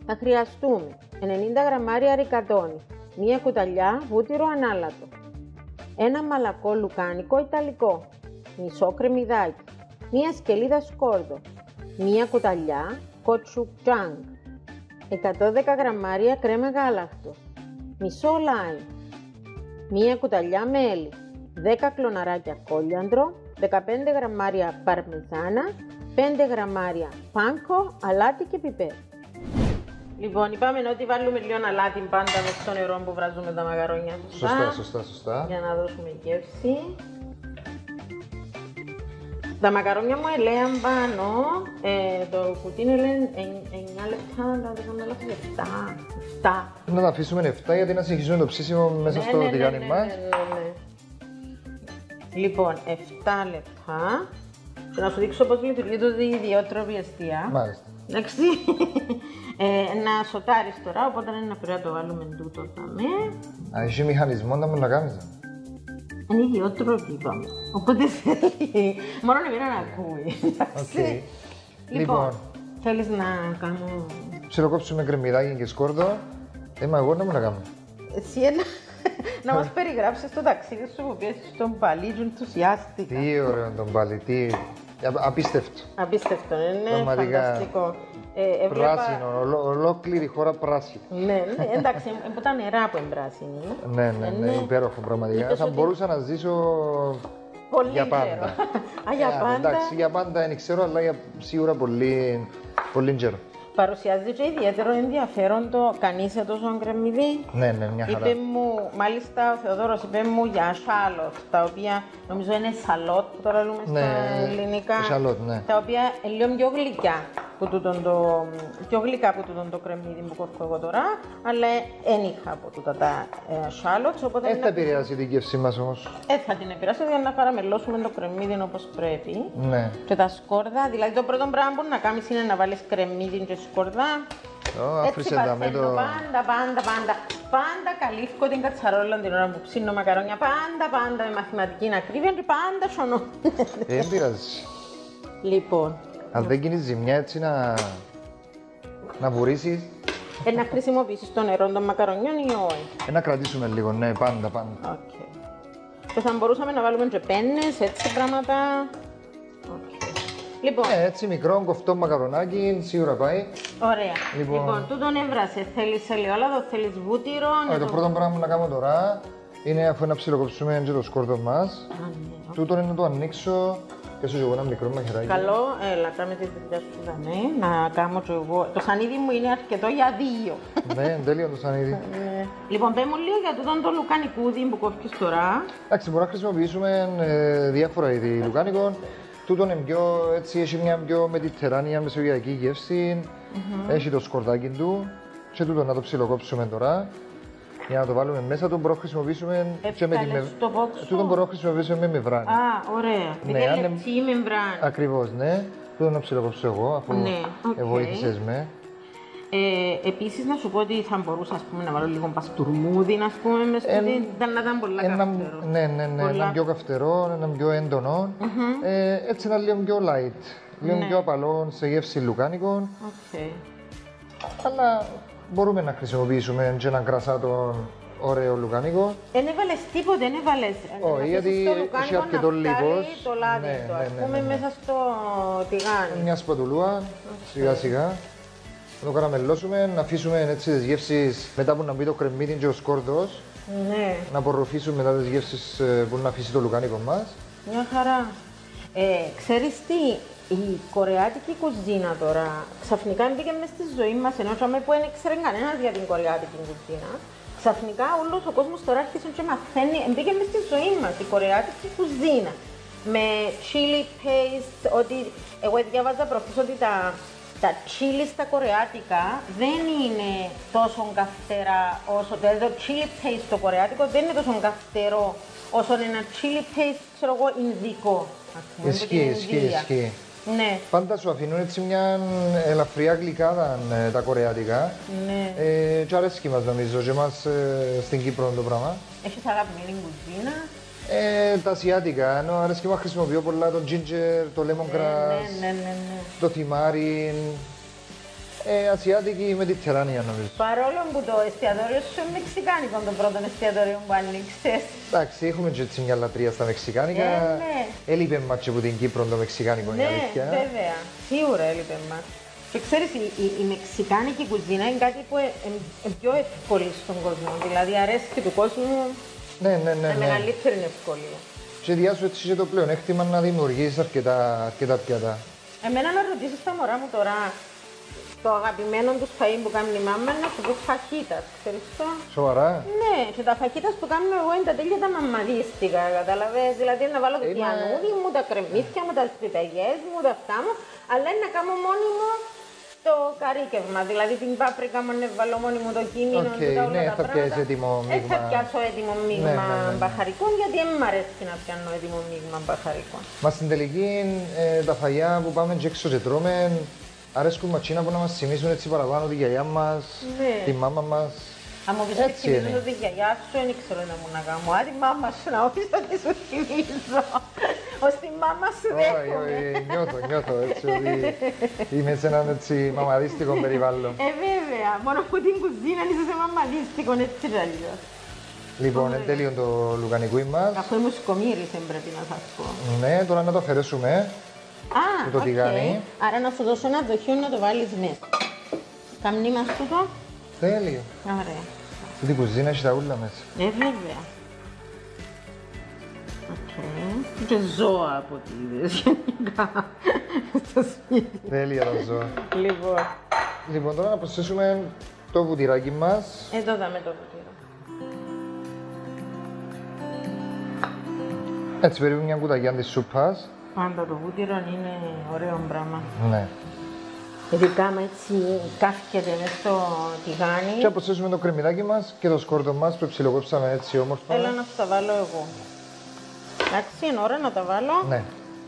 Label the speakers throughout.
Speaker 1: Θα χρειαστούμε 90 γραμμάρια ρικατόνι, μία κουταλιά βούτυρο ανάλατο, ένα μαλακό λουκάνικο ιταλικό, μισό κρεμμυδάκι, μία σκελίδα σκόρδο, μία κουταλιά κοτσουκτσάνγκ, 110 γραμμάρια κρέμα γάλακτος, μισό λάιμ, μία κουταλιά μέλι, 10 κλωναράκια κόλιαντρο, 15 γραμμάρια παρμεζάνα, 5 γραμμάρια πάνκο, αλάτι και πιπέρ. Λοιπόν, είπαμε ότι βάλουμε λίγο αλάτι πάντα μες στο νερό που βράζουμε τα μακαρόνια.
Speaker 2: Σωστά.
Speaker 1: Για να δώσουμε γεύση. Τα μακαρόνια μου ελέγαν πάνω, το κουτί έλεγε 9 λεπτά, να το κάνουμε λάθος 7.
Speaker 2: Να τα αφήσουμε 7 γιατί να συνεχίσουμε το ψήσιμο μέσα στο τηγάνι μας.
Speaker 1: Ναι. Λοιπόν, 7 λεπτά. Και να σου δείξω πώς λειτουργεί το ιδιότροπη εστία.
Speaker 2: Μάλιστα.
Speaker 1: Εντάξει. Να σοτάρεις τώρα, οπότε είναι να πρέπει να το βάλουμε τούτο δαμέ.
Speaker 2: Αν έχει μηχανισμό να μου να κάνεις.
Speaker 1: Είναι ιδιότροπη είπαμε, οπότε θέλει, μόνο να μην ακούει.
Speaker 2: Okay.
Speaker 1: Λοιπόν, θέλεις να κάνω...
Speaker 2: Ψιλοκόψουμε κρεμμυδάκι και σκόρδο. Μα εγώ να μου να κάνω.
Speaker 1: Εσύ να μας περιγράψεις το ταξίδι σου που πιέσεις στον Παλί και ενθουσιάστηκα.
Speaker 2: Τι ωραίο τον Παλί, τι... Απίστευτο.
Speaker 1: Απίστευτο, είναι φανταστικό.
Speaker 2: Πράσινο, ολόκληρη χώρα πράσινη.
Speaker 1: Ναι, εντάξει, από τα νερά που είναι πράσινη.
Speaker 2: Ναι, υπέροχο πραγματικά. Θα μπορούσα να ζήσω για πάντα.
Speaker 1: Για πάντα.
Speaker 2: Εντάξει, για πάντα δεν ξέρω, αλλά σίγουρα πολύ καιρό.
Speaker 1: Παρουσιάζει και ιδιαίτερο ενδιαφέρον το κανείς τόσο κρεμμυδί.
Speaker 2: Ναι, μια χαρά.
Speaker 1: Είπε μου, μάλιστα ο Θεοδόρος είπε μου για σάλοτ, τα οποία νομίζω είναι σαλότ που τώρα λέμε στα ελληνικά.
Speaker 2: Σαλότ, ναι.
Speaker 1: Τα οποία είναι λίγο πιο γλυκιά πιο γλυκά από το κρεμμύδι που κόφω εγώ τώρα, αλλά δεν είχα από τούτα τα σάλοτς.
Speaker 2: Δεν θα επηρεάσει την γεύση μας όμως.
Speaker 1: Θα την επηρεάσει για να καραμελώσουμε το κρεμμύδι όπως πρέπει.
Speaker 2: Ναι.
Speaker 1: Και τα σκόρδα, δηλαδή το πρώτο πράγμα που να κάνεις είναι να βάλεις κρεμμύδι και σκόρδα. Έτσι παθαίνω πάντα καλύφκω την κατσαρόλα την ώρα που ψήνω μακαρόνια, πάντα με μαθηματική ακρίβεια και πάντα σωνώ.
Speaker 2: Δεν πειράζει.
Speaker 1: Λοιπόν.
Speaker 2: Αν δεν γίνεις ζημιά έτσι να βουρίσεις.
Speaker 1: Να χρησιμοποιήσεις το νερό των μακαρονιών ή όχι.
Speaker 2: Να κρατήσουμε λίγο, ναι, πάντα.
Speaker 1: Okay. Και θα μπορούσαμε να βάλουμε και πένες, έτσι πράγματα. Okay. Λοιπόν.
Speaker 2: Έτσι μικρό κοφτό μακαρονάκι, σίγουρα πάει.
Speaker 1: Ωραία. Λοιπόν τούτον έβρασε. Θέλεις ελαιόλαδο, θέλεις βούτυρο.
Speaker 2: Το πρώτο πράγμα που να κάνω τώρα είναι αφού να ψιλοκόψουμε και το σκόρδο μας. Τούτον είναι να το ανοίξω. Και σου εγώ ένα μικρό μαχαιράκι.
Speaker 1: Καλό, έλα, κάμε τη δουλειά σου δαμέ, να κάνω και εγώ. Το σανίδι μου είναι αρκετό για 2.
Speaker 2: Ναι, τέλειο το σανίδι.
Speaker 1: Λοιπόν, πες μου λίγο για τούτον το λουκανικούδι που κόφηκες τώρα.
Speaker 2: Εντάξει, μπορούμε να χρησιμοποιήσουμε διάφορα είδη λουκάνικων. Τούτον είναι πιο, έτσι, έχει μια πιο μετιτεράνια μεσογειακή γεύση. Έχει το σκορδάκι του. Και τούτον να το ψιλοκόψουμε τώρα. Για να το βάλουμε μέσα, τον μπορούμε να χρησιμοποιήσουμε και με με μεμβράνη.
Speaker 1: Ωραία. Με λεπτή μεμβράνη.
Speaker 2: Ακριβώς, ναι. Τούτον να ψιλοκόψω εγώ, αφού βοήθησες με.
Speaker 1: Επίσης, να σου πω ότι θα μπορούσα να βάλω λίγο παστουρμούδι, να πούμε, να ήταν πολλά καυτερό.
Speaker 2: Ναι, ένα πιο καυτερό, ένα πιο έντονο. Έτσι ένα λίγο πιο light, λίγο πιο απαλό σε γεύση λουκάνικων. Αλλά μπορούμε να χρησιμοποιήσουμε και έναν κρασάτο ωραίο λουκάνικο.
Speaker 1: Δεν έβαλες τίποτε, δεν έβαλες.
Speaker 2: Όχι, γιατί έχει αρκετό λίπος.
Speaker 1: Το λάδι του, ας πούμε, μέσα στο τηγάνι.
Speaker 2: Μια σπατουλούα, σιγά σιγά. Να το καραμελώσουμε, να αφήσουμε έτσι τις γεύσεις μετά που να μπει το κρεμμύδι και ο σκόρδος.
Speaker 1: Ναι.
Speaker 2: Να απορροφήσουμε μετά τις γεύσεις που να αφήσει το λουκάνικο μας.
Speaker 1: Μια χαρά. Ξέρεις τι, η κορεάτικη κουζίνα τώρα ξαφνικά μπήκε μες στη ζωή μας, ενώ που δεν ήξερε κανένας για την κορεάτικη κουζίνα. Ξαφνικά όλος ο κόσμος τώρα άρχισε και μαθαίνει, μπήκε μες στη ζωή μας η κορεάτικη κουζίνα. Με chili paste, ότι εγώ διάβαζα προχθές ότι τα chili στα κορεάτικα δεν είναι τόσο καυτερά όσο το chili paste στο κορεάτικο δεν είναι τόσο καυτερό όσο ένα chili paste, ξέρω εγώ, ινδικό.
Speaker 2: Ισχύει.
Speaker 1: Ναι.
Speaker 2: Πάντα σου αφήνουν έτσι μια ελαφριά γλυκάδα τα κορεάτικα.
Speaker 1: Ναι.
Speaker 2: Και αρέσκει μας νομίζω και εμάς στην Κύπρο το πράγμα.
Speaker 1: Έχεις αγαπημένη κουζίνα?
Speaker 2: Τα ασιάτικα, ενώ αρέσκει μας χρησιμοποιώ πολλά το ginger, το lemongrass, το θυμάρι. ασιάτικη Mediterranean νομίζω.
Speaker 1: Παρόλο που το εστιατόριο σου είναι μεξικάνικο, το πρώτο εστιατόριο που άνοιξες.
Speaker 2: Εντάξει, έχουμε και έτσι μια λατρεία στα μεξικάνικα.
Speaker 1: Ναι.
Speaker 2: Έλειπε μας και από την Κύπρο το μεξικάνικο, η
Speaker 1: Ναι,
Speaker 2: αλήθεια.
Speaker 1: βέβαια. Σίγουρα έλειπε μας. Και ξέρεις, η μεξικάνικη κουζίνα είναι κάτι που είναι πιο εύκολη στον κόσμο. Δηλαδή, αρέσκει του κόσμου
Speaker 2: Ναι.
Speaker 1: με μεγαλύτερη ευκολία.
Speaker 2: Και διάσου έτσι και το πλεονέκτημα να δημιουργήσεις αρκετά πιάτα.
Speaker 1: Εμένα να ρωτήσεις τα μωρά μου τώρα το αγαπημένο τους φαΐ που κάνει η μάμα να σου πω φαχίτας, ξέρεις το.
Speaker 2: Σοβαρά.
Speaker 1: Ναι, και τα φαχίτας που κάνω εγώ είναι τα τέλεια τα μαμαδίστικα, καταλαβαίνεις. Δηλαδή να βάλω το τιανούδι μου, τα κρεμμύθια μου, τα σπιταγιές μου, τα αυτά μου, αλλά είναι να κάνω μόνη μου το καρύκευμα. Δηλαδή την πάπρικα μου, να βάλω μόνη μου το κίμινο,
Speaker 2: Okay,
Speaker 1: όλα
Speaker 2: ναι,
Speaker 1: τα
Speaker 2: θα
Speaker 1: πράγματα.
Speaker 2: πιάσεις έτοιμο μείγμα.
Speaker 1: Θα πιάσω έτοιμο μείγμα
Speaker 2: Ναι.
Speaker 1: μπαχαρικών, γιατί δεν μ' αρέσει να πιάνω έτοιμο μείγμα μπαχαρικών.
Speaker 2: Μα στην τελική τα φαγιά που πάμε και έξω και τρώμε αρέσκουν ματσίνα που να μας θυμίσουν έτσι παραπάνω τη γιαγιά μας,
Speaker 1: Ναι.
Speaker 2: τη μάμα μας.
Speaker 1: Αν μου πεις
Speaker 2: Έτσι
Speaker 1: ότι θυμίζω
Speaker 2: είναι.
Speaker 1: τη γιαγιά σου, δεν ξέρω να μου να κάνω. Αν τη μάμα σου να όχι ότι σου θυμίζω. Ως τη μάμα σου
Speaker 2: Όχι,
Speaker 1: δέχομαι.
Speaker 2: νιώθω έτσι ότι είμαι σε έναν έτσι μαμαδίστικο περιβάλλον.
Speaker 1: Βέβαια, μόνο που την κουζίνα είσαι σε μαμαδίστικο, έτσι κι αλλιώς.
Speaker 2: Λοιπόν, εν τέλειο το λουκανικούι μας.
Speaker 1: Αφού είμαι σκομύρισε πρέπει να σας πω.
Speaker 2: Ναι, τώρα να το αφαιρέσουμε.
Speaker 1: Α,
Speaker 2: το
Speaker 1: οκ.
Speaker 2: τηγάνι.
Speaker 1: Άρα να σου δώσω ένα δοχείο να το βάλεις μέσα. Καμνί μας τούτο.
Speaker 2: Τέλειο.
Speaker 1: Ωραία.
Speaker 2: Την κουζίνα έχει τα ούλα μέσα.
Speaker 1: Βέβαια. Οκ. Και ζώα από ό,τι είδες γενικά στο σπίτι.
Speaker 2: Τέλεια τα ζώα.
Speaker 1: Λοιπόν,
Speaker 2: Λοιπόν, τώρα να προσθέσουμε το βουτυράκι μας.
Speaker 1: εδώ δάμε το βουτύρο.
Speaker 2: Έτσι, περίπου μια κουτακιά της σούπας.
Speaker 1: Πάντα το βούτυρο είναι ωραίο πράγμα.
Speaker 2: Ναι.
Speaker 1: Ειδικά με έτσι κάφκεται μες στο τηγάνι.
Speaker 2: Και να προσθέσουμε το κρεμμυδάκι μας και το σκόρδο μας που ψιλοκόψαμε έτσι όμορφα.
Speaker 1: Θέλω να σου τα βάλω εγώ. Εντάξει, είναι ώρα να τα βάλω.
Speaker 2: Ναι.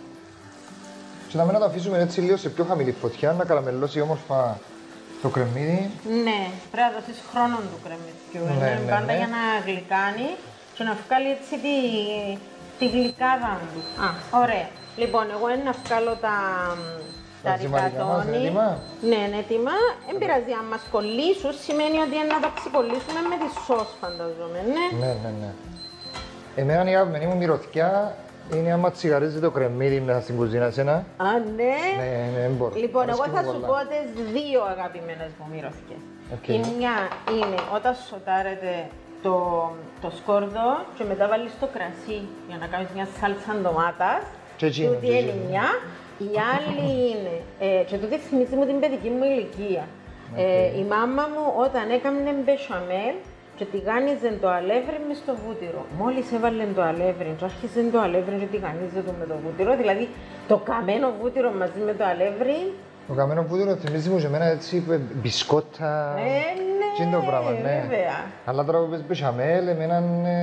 Speaker 2: Και να μην το αφήσουμε έτσι λίγο σε πιο χαμηλή φωτιά, να καραμελώσει όμορφα το κρεμμύδι.
Speaker 1: Ναι, πρέπει να δώσεις χρόνο του κρεμμυδιού.
Speaker 2: Ναι,
Speaker 1: Είναι
Speaker 2: ναι,
Speaker 1: πάντα
Speaker 2: ναι.
Speaker 1: για να γλυκάνει και να βγάλει έτσι τη γλυκάδα του. Α, ωραία. Λοιπόν, εγώ είναι να βγάλω τα
Speaker 2: ζυμαρικά μας είναι
Speaker 1: ρικατόνι.
Speaker 2: έτοιμα?
Speaker 1: Ναι, είναι έτοιμα. Δεν πειράζει, αν μας κολλήσουν σημαίνει ότι είναι να τα ξεκολλήσουμε με τη σως, φανταζόμαι, ναι.
Speaker 2: Ναι. Εμένα η αγαπημένη μου μυρωδιά είναι άμα τσιγαρίζει το κρεμμύδι μέσα στην κουζίνα, εσένα.
Speaker 1: Α, ναι.
Speaker 2: Ναι, δεν μπορώ.
Speaker 1: Λοιπόν, εγώ
Speaker 2: Αρέσκει
Speaker 1: θα
Speaker 2: μου
Speaker 1: σου
Speaker 2: πολλά.
Speaker 1: πω τις δύο αγαπημένες μου μυρωδιές.
Speaker 2: Οκ.
Speaker 1: Η μια είναι όταν σοτάρετε το σκόρδο και μετά βάλεις το κρασί για να κάνεις μια σάλτσα ντομάτας.
Speaker 2: Και εκείνο,
Speaker 1: Τούτη
Speaker 2: και
Speaker 1: είναι
Speaker 2: εκείνο.
Speaker 1: μια. Η άλλη είναι, και τούτη θυμίζει μου την παιδική μου ηλικία. Η μάμα μου όταν έκανε μπεσαμέλ και τηγάνιζε το αλεύρι μες στο βούτυρο. Μόλις έβαλε το αλεύρι και άρχισε το αλεύρι και τηγανίζε το με το βούτυρο, δηλαδή το καμένο βούτυρο μαζί με το αλεύρι.
Speaker 2: Το καμένο βούτυρο θυμίζει μου και εμένα έτσι μπισκότα.
Speaker 1: Ναι,
Speaker 2: Τι είναι το πράγμα, ναι.
Speaker 1: βέβαια.
Speaker 2: Αλλά τώρα που πες μπεσαμέλ, εμένα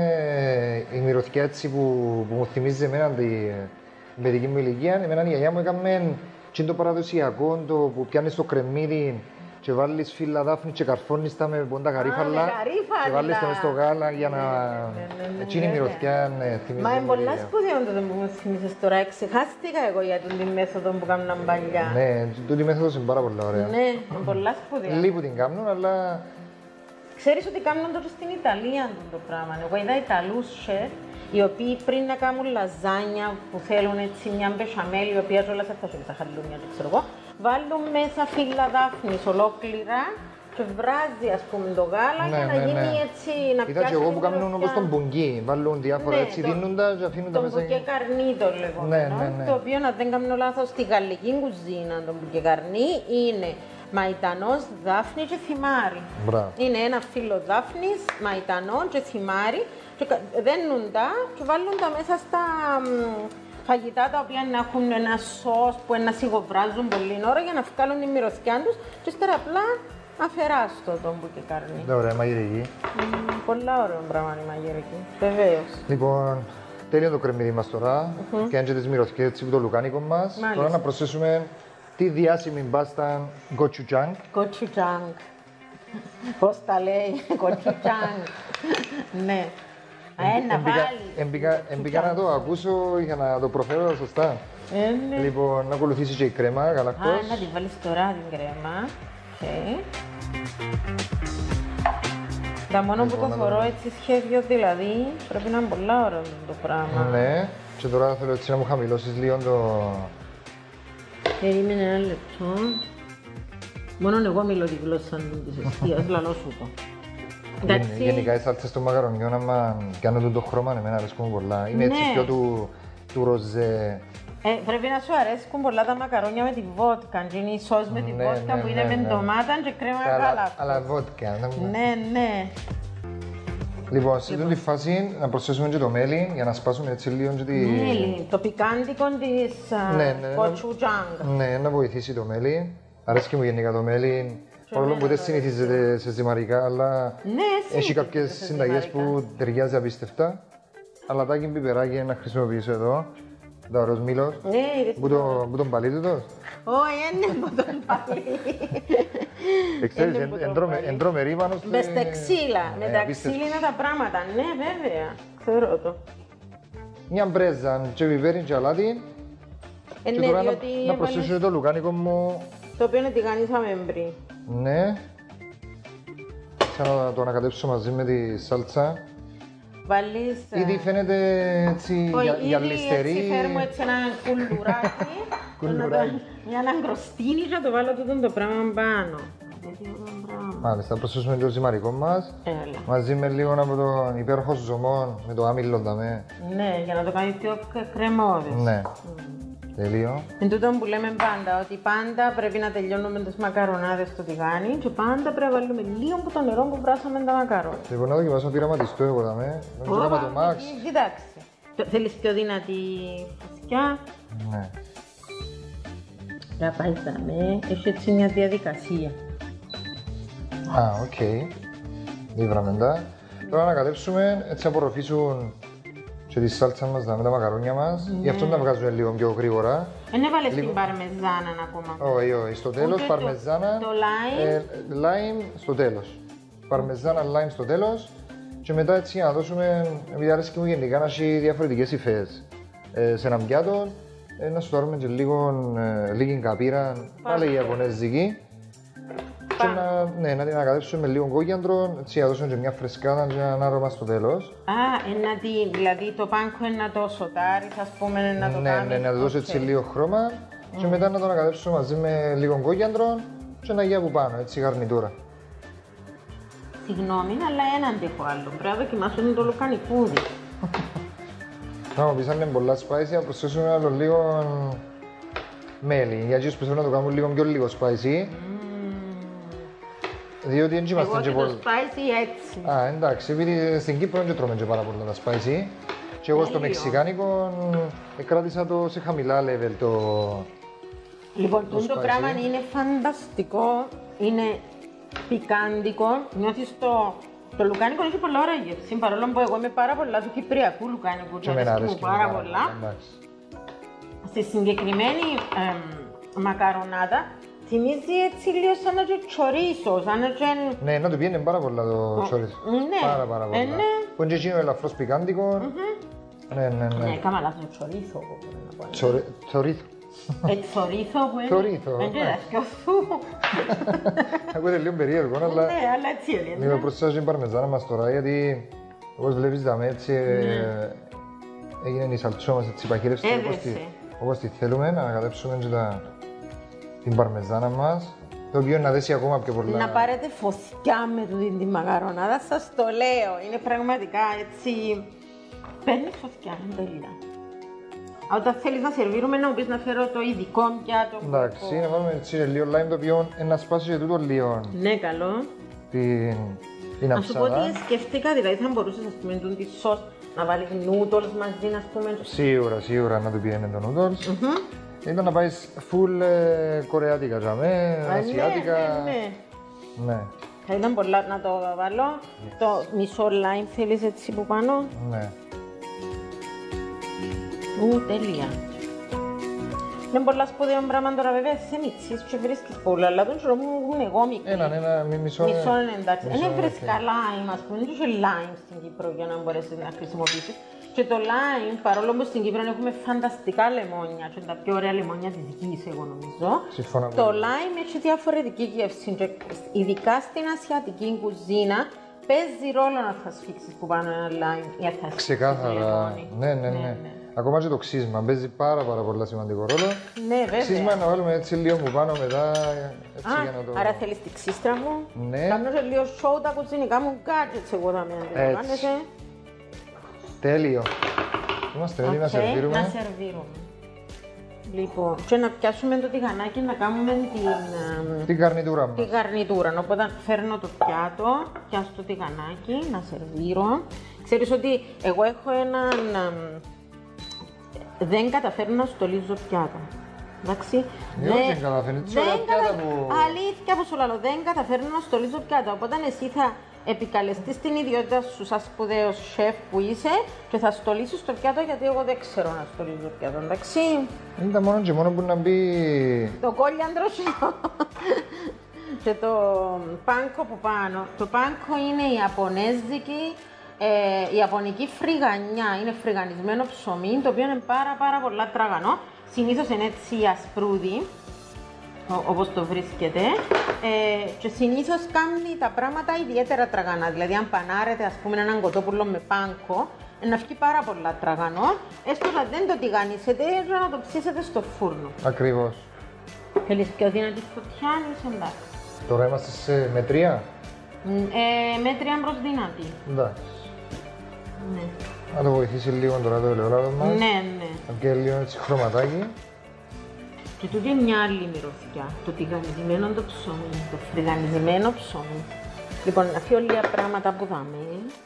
Speaker 2: η μυρωδιά έτσι που μου θυμίζει εμένα την παιδική μου ηλικία, εμένα η γιαγιά μου έκαμε και το παραδοσιακό, το που πιάνεις το κρεμμύδι και βάλεις φύλλα δάφνη και καρφώνεις τα με πόντα γαρίφαλα
Speaker 1: με γαρίφαλα.
Speaker 2: και βάλεις τα μες στο γάλα για να...
Speaker 1: ναι,
Speaker 2: Έτσι είναι η
Speaker 1: βέβαια.
Speaker 2: μυρωδιά, ναι, θυμίζει
Speaker 1: Μα είναι
Speaker 2: μου
Speaker 1: πολλά
Speaker 2: ηλικία.
Speaker 1: σπουδαίο το που μου θυμίζεις τώρα. Ξεχάστηκα εγώ για την μέθοδο που κάνουν παλιά.
Speaker 2: Ναι, τούτη μέθοδος είναι πάρα πολύ ωραία.
Speaker 1: Ναι, είναι πολλά σπουδαία.
Speaker 2: Λίγοι την κάνουν, αλλά
Speaker 1: Ξέρεις ότι κάνουν τώρα στην Ιταλία το πράγμα. Εγώ είδα Ιταλούς σεφ, οι οποίοι πριν να κάνουν λαζάνια που θέλουν έτσι μια μπεσαμέλ, η οποία όλα αυτά σου τα χαλούμια, δεν ξέρω εγώ, βάλουν μέσα φύλλα δάφνης ολόκληρα και βράζει ας πούμε το γάλα
Speaker 2: Ναι,
Speaker 1: για να
Speaker 2: ναι,
Speaker 1: γίνει
Speaker 2: ναι.
Speaker 1: έτσι να
Speaker 2: είδα
Speaker 1: πιάσει
Speaker 2: και εγώ
Speaker 1: την
Speaker 2: που κάνουν
Speaker 1: μυρωδιά.
Speaker 2: όπως τον μπουγγί. Βάλουν διάφορα
Speaker 1: Ναι,
Speaker 2: έτσι,
Speaker 1: το-
Speaker 2: δίνουν τα και αφήνουν τα
Speaker 1: Το
Speaker 2: μέσα.
Speaker 1: μπουκέ καρνί το λεγόμενο,
Speaker 2: ναι.
Speaker 1: το οποίο αν δεν κάνω λάθος στη γαλλική κουζίνα το μπουκέ καρνί είναι μαϊτανός, δάφνη και θυμάρι.
Speaker 2: Μπράβο.
Speaker 1: Είναι ένα φύλλο δάφνης, μαϊτανό και θυμάρι και δένουν τα και βάλουν τα μέσα στα φαγητά τα οποία να έχουν ένα σως που να σιγοβράζουν πολύ ώρα για να βγάλουν τη μυρωδιά τους και ύστερα απλά αφαιράς το μπουκέ καρνί.
Speaker 2: Ναι, ωραία, μαγειρική.
Speaker 1: Πολλά ωραίο πράγμα είναι η μαγειρική, βεβαίως.
Speaker 2: Λοιπόν, τέλειο το κρεμμύδι μας τώρα. Και αν και τις μυρωδιές έτσι που το λουκάνικο μας.
Speaker 1: Μάλιστα.
Speaker 2: Τώρα να προσθέσουμε τη διάσημη μπάστα gochujang.
Speaker 1: Κοτσουτζάνγκ. Πώς τα λέει, κοτσουτζάνγκ. Ναι. Να βάλει.
Speaker 2: Εμπήκα να το ακούσω για να το προφέρω σωστά.
Speaker 1: Ναι.
Speaker 2: Λοιπόν, να ακολουθήσει και η κρέμα,
Speaker 1: Α,
Speaker 2: γαλακτός.
Speaker 1: να τη βάλεις τώρα την κρέμα. Τα μόνο που το θωρώ έτσι σχέδιο δηλαδή πρέπει να είναι πολλά ωραίο το πράγμα.
Speaker 2: Ναι, και τώρα θέλω έτσι να μου χαμηλώσεις λίγο το...
Speaker 1: Περίμενε ένα λεπτό. Μόνο εγώ μιλώ τη γλώσσα της εστίας, λαλό σου το.
Speaker 2: Γενικά οι σάλτσες των μακαρονιών, άμα κάνουν το χρώμα, εμένα αρέσκουν πολλά. Είναι έτσι πιο του ροζέ.
Speaker 1: Πρέπει να σου αρέσκουν πολλά τα μακαρόνια με τη βότκα. Και είναι η σως με τη βότκα που είναι με ντομάτα και κρέμα γάλα.
Speaker 2: Αλλά βότκα.
Speaker 1: Ναι.
Speaker 2: Λοιπόν, σε αυτή τη φάση να προσθέσουμε και το μέλι για να σπάσουμε έτσι λίγο και τη...
Speaker 1: Μέλι, το πικάντικο της κοτσουτζάνγκ.
Speaker 2: Ναι, να βοηθήσει το μέλι. Αρέσκει μου γενικά το μέλι. Παρόλο που δεν συνηθίζεται σε ζυμαρικά, αλλά έχει κάποιες συνταγές που ταιριάζει απίστευτα. Αλατάκι πιπεράκι να χρησιμοποιήσω εδώ. Τα ωραίος μήλος. Που τον παλί του τόσο.
Speaker 1: Όχι, είναι που τον παλί.
Speaker 2: Ξέρεις, εντρώμε ρήμανο.
Speaker 1: Μες τα ξύλα. Με τα ξύλα είναι τα πράγματα. Ναι, βέβαια. Ξέρω το.
Speaker 2: Μια μπρέζα και πιπέρι και αλάτι. Και τώρα να προσθέσω το λουκάνικο μου.
Speaker 1: Το οποίο είναι τηγανίσαμε πριν.
Speaker 2: Ναι. Θα το ανακατέψω μαζί με τη σάλτσα.
Speaker 1: Βάλεις...
Speaker 2: Ήδη φαίνεται έτσι γυαλιστερή.
Speaker 1: Ήδη έτσι φέρουμε έτσι ένα κουλουράκι. Για να γκροστίνει και να το βάλω τούτο το πράγμα πάνω.
Speaker 2: Μάλιστα, θα προσθέσουμε το ζυμαρικό μας. Μαζί με λίγο από τον υπέροχο ζωμό, με το άμυλο δαμέ.
Speaker 1: Ναι, για να το κάνει πιο κρεμόδες.
Speaker 2: Ναι. Τελείω.
Speaker 1: Εν τούτο που λέμε πάντα, ότι πάντα πρέπει να τελειώνουμε τις μακαρονάδες στο τηγάνι και πάντα πρέπει να βάλουμε λίγο από το νερό που βράσαμε τα μακαρόνια.
Speaker 2: Λοιπόν, να δοκιμάσω πειραματιστό εγώ δαμέ. Νομίζω το Max.
Speaker 1: Κοιτάξτε. Θέλεις πιο δυνατή φασιά.
Speaker 2: Ναι.
Speaker 1: Να πάει δαμέ, έχει έτσι μια διαδικασία.
Speaker 2: Α, οκ. Ήβραμε τα. Τώρα να κατέψουμε, έτσι απορροφήσουν και τη σάλτσα μας με τα μακαρόνια μας. Γι' αυτό τα βγάζουμε λίγο πιο γρήγορα.
Speaker 1: Δεν έβαλες την παρμεζάνα ακόμα.
Speaker 2: Όχι. Στο τέλος, παρμεζάνα.
Speaker 1: Το lime.
Speaker 2: Lime στο τέλος. Παρμεζάνα, lime στο τέλος. Και μετά έτσι να δώσουμε, επειδή αρέσκει μου γενικά να έχει διαφορετικές υφές σε έναν πιάτο, να σου πάρουμε και λίγη καπύρα, πάλι ιαπωνέζικη. Και να την ανακατέψουμε με λίγο κόκκιαντρο, έτσι να δώσουμε και μια φρεσκάδα και ένα άρωμα στο τέλος.
Speaker 1: Δηλαδή το πάνκο είναι να το σοτάρεις, ας πούμε, να το κάνεις.
Speaker 2: Ναι, να του δώσω έτσι λίγο χρώμα και μετά να το ανακατέψουμε μαζί με λίγο κόκκιαντρο και ένα γεια από πάνω, έτσι γαρνιτούρα.
Speaker 1: Συγγνώμη, αλλά ένα αντέχω άλλο. Πρέπει να δοκιμάσουμε το λουκανικούδι.
Speaker 2: Να μου πεις αν είναι πολλά spicy, να προσθέσουμε άλλο λίγο μέλι. Για εκείνους που θέλουν να το κάνουν λίγο πιο spicy. Διότι δεν είμαστε και πολύ...
Speaker 1: Εγώ και το spicy έτσι.
Speaker 2: Εντάξει, επειδή στην Κύπρο δεν τρώμε και πάρα πολλά τα spicy. Και εγώ στο μεξικάνικο κράτησα το σε χαμηλά level το...
Speaker 1: Λοιπόν, το πράγμα είναι φανταστικό, είναι πικάντικο. Νιώθεις το λουκάνικο έχει πολλά ωραία γεύση, παρόλο που εγώ είμαι πάρα πολλά του κυπριακού λουκάνικου και αρέσκει μου πάρα πολλά. Στη συγκεκριμένη μακαρονάδα θυμίζει έτσι λίγο σαν να και τσορίσο, σαν να και...
Speaker 2: Ναι, να του πιένει πάρα πολλά το τσορίσο.
Speaker 1: Ναι.
Speaker 2: Πάρα πολλά. Που είναι και εκείνο ελαφρώς πικάντικο. Ναι.
Speaker 1: Ναι, έκανα λάθος τσορίσο.
Speaker 2: Τσορίσο.
Speaker 1: Τσορίσο που είναι...
Speaker 2: Τσορίσο.
Speaker 1: Είναι δασκιό σου.
Speaker 2: Ακούτε λίγο περίεργο, αλλά...
Speaker 1: Ναι, αλλά έτσι είναι.
Speaker 2: Λίγο προσθέσω την παρμεζάνα μας τώρα, γιατί όπως βλέπεις δαμε έτσι έγινε η σαλτσό μας έτσι παχύρευση όπως τη θέλουμε, να ανακατέψουμε την παρμεζάνα μας, το οποίο να δέσει ακόμα πιο πολλά.
Speaker 1: Να πάρετε φωτιά με τη μακαρονάδα, σας το λέω, είναι πραγματικά έτσι, παίρνει φωτιά, είναι τέλεια. Όταν θέλεις να σερβίρουμε να μου πεις να φέρω το ειδικό πιάτο.
Speaker 2: Εντάξει, να βάλουμε έτσι λίγο lime το οποίο να σπάσει και τούτο λίγο.
Speaker 1: Ναι, καλό.
Speaker 2: Την αψάδα.
Speaker 1: Να σου πω ότι σκεφτήκα, δηλαδή θα μπορούσες ας πούμε τη σως να βάλεις noodles μαζί, ας πούμε.
Speaker 2: Σίγουρα να του πιένει το noodles. Ήταν να πάει full κορεάτικα, ασιάτικα. Ναι.
Speaker 1: Θα ήταν πολλά να το βάλω. Το μισό lime θέλεις έτσι που πάνω.
Speaker 2: Ναι.
Speaker 1: Τέλεια. Είναι πολλά σπουδαίο πράγμα τώρα βέβαια, σε μίξεις και βρίσκεις πολλά, αλλά τον τρόπο μου είναι εγώ μικρή.
Speaker 2: Μισό
Speaker 1: είναι εντάξει. Είναι βρίσκα lime, ας πούμε, δεν είχε lime στην Κύπρο για να μπορέσεις να χρησιμοποιήσεις. Και το lime, παρόλο που στην Κύπρο έχουμε φανταστικά λεμόνια, και τα πιο ωραία λεμόνια της γης, εγώ νομίζω.
Speaker 2: Συμφωνώ.
Speaker 1: Το lime έχει διαφορετική γεύση. Και ειδικά στην ασιατική κουζίνα, παίζει ρόλο να θα σφίξεις που πάνω ένα lime ή αν θα σφίξεις
Speaker 2: ξεκάθαρα.
Speaker 1: λεμόνι.
Speaker 2: Ναι. Ακόμα και το ξύσμα παίζει πάρα πολύ σημαντικό ρόλο.
Speaker 1: Ναι, βέβαια.
Speaker 2: Ξύσμα να βάλουμε έτσι λίγο που πάνω μετά. Έτσι, για να το...
Speaker 1: Άρα θέλεις τη ξύστρα μου.
Speaker 2: Ναι.
Speaker 1: Κάνω και λίγο show τα κουζινικά μου gadgets εγώ θα με αντιλαμβάνεσαι.
Speaker 2: Τέλειο. Είμαστε έτοιμοι να σερβίρουμε.
Speaker 1: Να σερβίρουμε. Λοιπόν, και να πιάσουμε το τηγανάκι να κάνουμε
Speaker 2: την καρνιτούρα μας.
Speaker 1: Την καρνιτούρα. Οπότε φέρνω το πιάτο, πιάσω το τηγανάκι, να σερβίρω. Ξέρεις ότι εγώ έχω έναν... Δεν καταφέρνω να στολίζω πιάτα. Εντάξει.
Speaker 2: Δεν καταφέρνει.
Speaker 1: Αλήθεια, όπως σου λέω, δεν καταφέρνω να στολίζω πιάτα. Οπότε εσύ θα επικαλεστείς την ιδιότητα σου σαν σπουδαίος σεφ που είσαι και θα στολίσεις το πιάτο, γιατί εγώ δεν ξέρω να στολίζω πιάτο, εντάξει.
Speaker 2: Είναι τα μόνο και μόνο που να μπει...
Speaker 1: Το κόλιαντρο σου και το πάνκο που πάνω. Το πάνκο είναι η ιαπωνέζικη, η ιαπωνική φρυγανιά. Είναι φρυγανισμένο ψωμί, το οποίο είναι πάρα πολλά τραγανό. Συνήθως είναι έτσι ασπρούδι, όπως το βρίσκεται, και συνήθως κάνει τα πράγματα ιδιαίτερα τραγανά. Δηλαδή, αν πανάρετε, ας πούμε, έναν κοτόπουλο με πάνκο, να βγει πάρα πολλά τραγανό, έστω να δεν το τηγανίσετε, να το ψήσετε στο φούρνο.
Speaker 2: Ακριβώς.
Speaker 1: Θέλεις πιο δυνατή φωτιά, εντάξει.
Speaker 2: Τώρα είμαστε σε μετρία.
Speaker 1: Μέτρια προς δυνατή.
Speaker 2: Εντάξει.
Speaker 1: Ναι.
Speaker 2: Να το βοηθήσει λίγο τώρα το ελαιόλαδο μας.
Speaker 1: Ναι.
Speaker 2: Να πιει λίγο έτσι χρωματάκι.
Speaker 1: Και τούτη είναι μια άλλη μυρωδιά, το τηγανισμένο το ψωμί, το φρυγανισμένο ψωμί. Λοιπόν, αφήνω λίγα πράγματα που δάμε.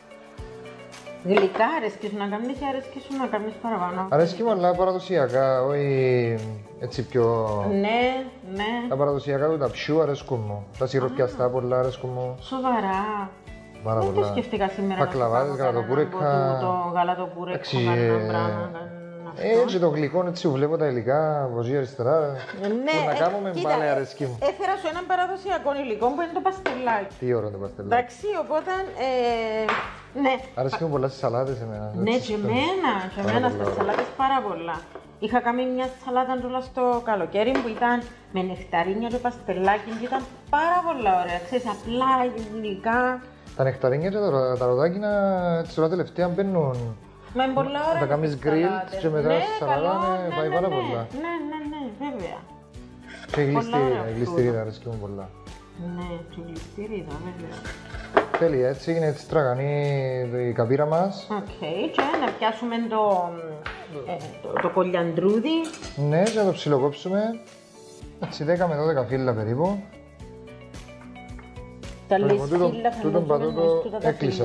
Speaker 1: Γλυκά αρέσκει σου να κάνεις ή αρέσκει σου να κάνεις παραπάνω.
Speaker 2: Αρέσκει μου, αλλά παραδοσιακά, όχι έτσι πιο...
Speaker 1: Ναι.
Speaker 2: Τα παραδοσιακά του τα πιο αρέσκουν μου. Τα σιροπιαστά πολλά αρέσκουν μου.
Speaker 1: Σοβαρά.
Speaker 2: Πάρα πολλά.
Speaker 1: Δεν το σκέφτηκα σήμερα.
Speaker 2: Πακλαβάδες, γαλατοπούρεκα.
Speaker 1: Το γαλατοπούρεκο, κανένα πράγμα.
Speaker 2: Έτσι το γλυκό, έτσι βλέπω τα υλικά, βοζή αριστερά.
Speaker 1: Ναι,
Speaker 2: που να κάνουμε πάλι αρέσκει μου.
Speaker 1: Έφερα σου έναν παραδοσιακό υλικό που είναι το παστελάκι.
Speaker 2: Τι ώρα το παστελάκι.
Speaker 1: Εντάξει, οπότε, ναι.
Speaker 2: Αρέσκει μου πολλά στις σαλάτες εμένα.
Speaker 1: Ναι, και εμένα στις σαλάτες πάρα πολλά. Είχα κάνει μια σαλάτα τώρα στο καλοκαίρι που ήταν με νεκταρίνια και παστελάκι και ήταν πάρα πολλά ωραία. Ξέρεις, απλά υλικά.
Speaker 2: Τα νεκταρίνια και τα ροδάκινα έτσι τώρα τελευταία μπαίνουν.
Speaker 1: Μα είναι πολλά ωραία.
Speaker 2: Τα κάνεις γκριλ και μετά στη σαλάτα πάει πάρα πολλά.
Speaker 1: Ναι, βέβαια.
Speaker 2: Και η γλιστηρίδα αρέσκει μου πολλά.
Speaker 1: Ναι, και η γλιστηρίδα, βέβαια.
Speaker 2: Τέλεια, έτσι έγινε έτσι τραγανή η καπίρα μας.
Speaker 1: Οκ, και να πιάσουμε το κολιαντρούδι.
Speaker 2: Ναι, και να το ψιλοκόψουμε. Έτσι 10 με 12 φύλλα περίπου.
Speaker 1: Τα λες φύλλα θα
Speaker 2: το έκλεισα.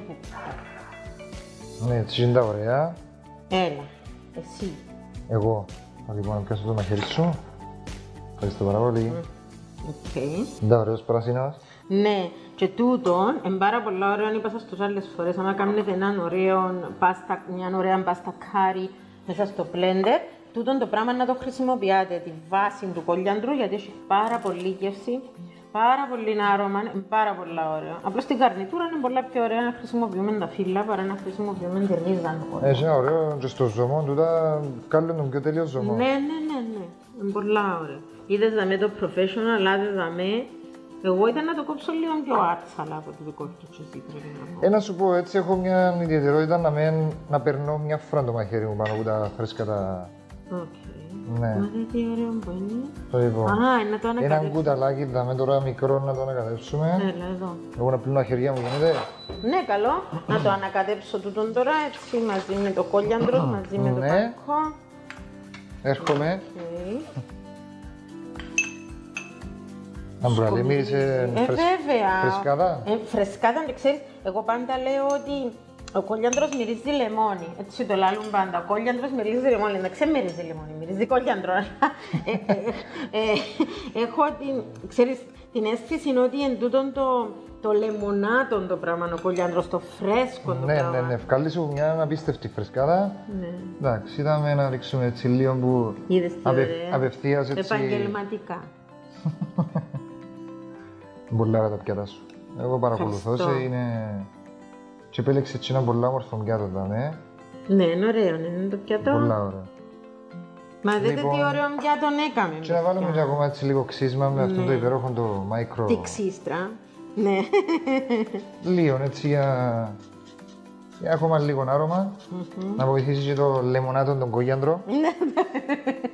Speaker 2: Ναι, έτσι είναι τα ωραία.
Speaker 1: Έλα, εσύ.
Speaker 2: Εγώ. Λοιπόν, να πιάσω το μαχαίρι σου. Ευχαριστώ πάρα πολύ.
Speaker 1: Οκ.
Speaker 2: Είναι ωραίος πράσινος.
Speaker 1: Ναι, και τούτον είναι πάρα πολύ ωραίο, είπα σας άλλες φορές, άμα κάνετε μια ωραία πάστα κάρι μέσα στο blender, τούτον το πράγμα να το χρησιμοποιάτε, τη βάση του κολιάντρου, γιατί έχει πάρα πολύ γεύση, πάρα πολύ άρωμα, είναι πάρα πολύ ωραίο. Απλώς στην καρνιτούρα είναι πολλά πιο ωραία να χρησιμοποιούμε τα φύλλα παρά να χρησιμοποιούμε τη ρίζα.
Speaker 2: Έχει ένα ωραίο και στο ζωμό, τούτα κάνουν τον πιο τέλειο ζωμό.
Speaker 1: Ναι, είναι πολλά ωραίο. Είδες δαμε το professional, λάδες δαμε. Εγώ ήταν να το κόψω λίγο πιο άτσαλα από το δικό του εσύ πρέπει να πω.
Speaker 2: Να σου πω έτσι, έχω μια ιδιαιτερότητα να περνώ μια φορά το μαχαίρι μου πάνω από τα φρέσκα τα... Ναι.
Speaker 1: Μα τι ωραίο που είναι.
Speaker 2: Το λοιπόν.
Speaker 1: Να το ανακατέψουμε.
Speaker 2: Ένα κουταλάκι, δάμε τώρα μικρό να το ανακατέψουμε.
Speaker 1: Έλα εδώ.
Speaker 2: Εγώ να πλύνω τα χέρια μου, γίνεται.
Speaker 1: Ναι, καλό. Να το ανακατέψω τούτον τώρα, έτσι, μαζί με το κόλιαντρο, μαζί με το πάκο.
Speaker 2: Έρχομαι. Αν μπορεί να μύρισε φρεσκάδα.
Speaker 1: Φρεσκάδα, ξέρεις, εγώ πάντα λέω ότι ο κόλιαντρος μυρίζει λεμόνι. Έτσι το λάλλουν πάντα. Ο κόλιαντρος μυρίζει λεμόνι. Δεν ξέρω μυρίζει λεμόνι, μυρίζει κόλιαντρο. Έχω την αίσθηση ότι εν τούτον το λεμονάτον το πράγμα, ο κόλιαντρος, το φρέσκο το πράγμα.
Speaker 2: Ναι, βγάλει σου μια απίστευτη φρεσκάδα. Εντάξει, είδαμε να ρίξουμε έτσι λίγο που απευθείας έτσι...
Speaker 1: Επαγγελματικά.
Speaker 2: Πολλά τα πιάτα σου. Εγώ παρακολουθώ σε, είναι... Και επέλεξε έτσι ένα πολλά όμορφο πιάτο, ναι.
Speaker 1: Ναι, είναι ωραίο, ναι, είναι το πιατό.
Speaker 2: Πολλά ωραία.
Speaker 1: Μα δείτε
Speaker 2: Λοιπόν,
Speaker 1: τι ωραίο πιάτο έκαμε.
Speaker 2: Και να βάλουμε και ακόμα έτσι λίγο ξύσμα με αυτό το υπέροχο το micro.
Speaker 1: Τι ξύστρα. Ναι.
Speaker 2: Λίγο έτσι για ακόμα λίγο άρωμα. Να βοηθήσει και το λεμονάτο τον κόγιαντρο.